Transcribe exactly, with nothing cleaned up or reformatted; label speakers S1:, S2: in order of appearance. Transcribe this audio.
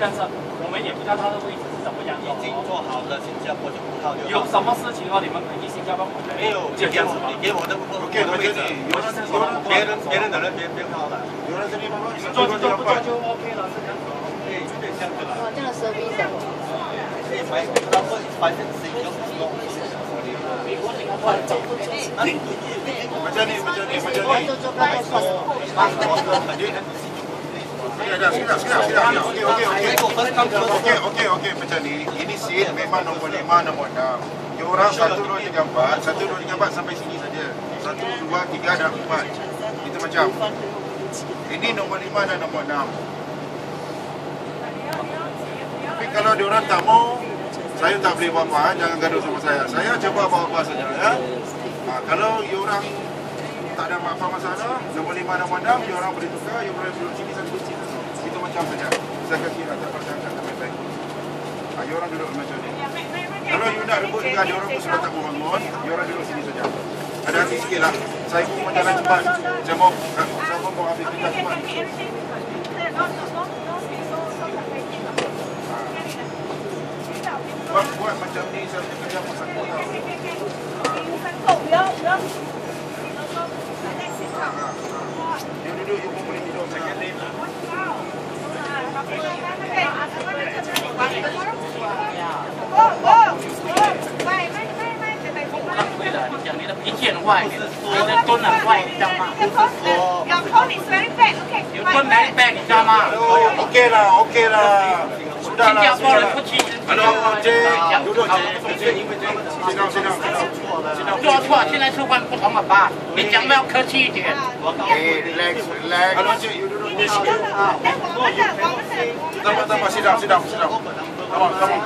S1: 但是我们也不知道它的位置是怎么样的。
S2: 已经做好了新加坡的葡萄酒。
S1: 有什么事情哦？你们可以去新加坡买。
S2: 没有，就这样子。你给我的我的位置，有人别人别人的人别别靠了。有人这边
S1: 做就做，不做就 OK 了，是这样子。
S2: 对，就这样子了。
S3: 哦，这样的 service 啊。
S2: 可以买，他会反正谁有什么。
S4: Macam ni, macam ni, macam ni. Sekejap, sekejap, sekejap, sekejap. Okey, okey, okey. Okey, okey, okey. Macam ni, ini seat memang nombor lima, nombor enam. Dia orang satu, dua, tiga, empat. Satu, dua, tiga, empat sampai sini saja. Satu, dua, tiga dan empat. Itu macam. Ini nombor lima dan nombor enam. Tapi kalau dia orang tak mau, saya tak boleh buat apa, jangan gaduh sama saya. Saya coba bawa apa saja ya. Ha, kalau dia orang tak ada apa masalah, nombor lima nombor enam, dia orang boleh tukar, dia orang duduk sini satu sini satu. Itu macam saja. Saya kasih nak dapat saya akan baik. Ha, dia orang duduk macam ni. Kalau you nak rebut juga, dia orang pun sudah tak bangun, dia orang duduk sini saja. Ada hati sikitlah. Saya pun jalan cepat. Saya mau saya mau bawa habis kerja cepat. Buat, buat macam ni saya punya kerja pun satu tau. Dia duduk, you pun boleh tidur. Second lane lah.
S1: Your tone is very bad, okay? Your tone very bad, 你知道吗
S4: ？OK 啦 ，OK 啦，sudah lah。新加坡人不去。Hello， 姐，duduk姐，姐，知道知道知道。
S1: 做错，现在是换不同了吧？你讲的要客气一点。
S4: Okay, relax, relax. Hello， 姐，you duduk。Tambah, tambah, sidang, sidang, sidang. Come on, come on,